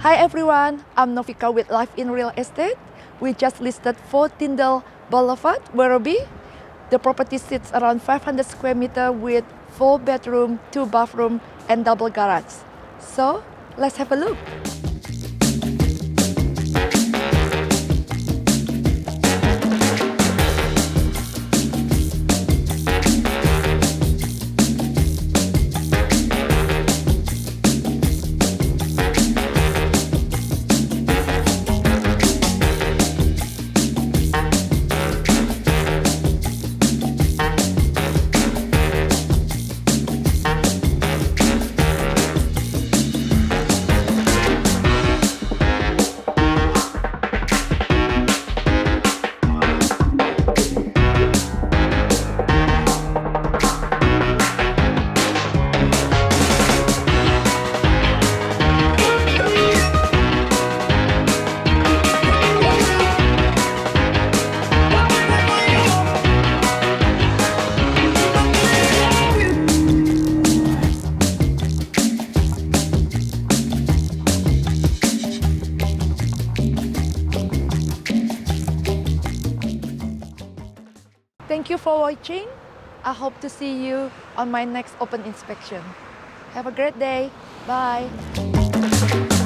Hi everyone, I'm Novika with Life in Real Estate. We just listed 4 Tindale Boulevard, Werribee. The property sits around 500 square meter with 4 bedroom, 2 bathroom, and double garage. So, let's have a look. Thank you for watching. I hope to see you on my next open inspection. Have a great day. Bye.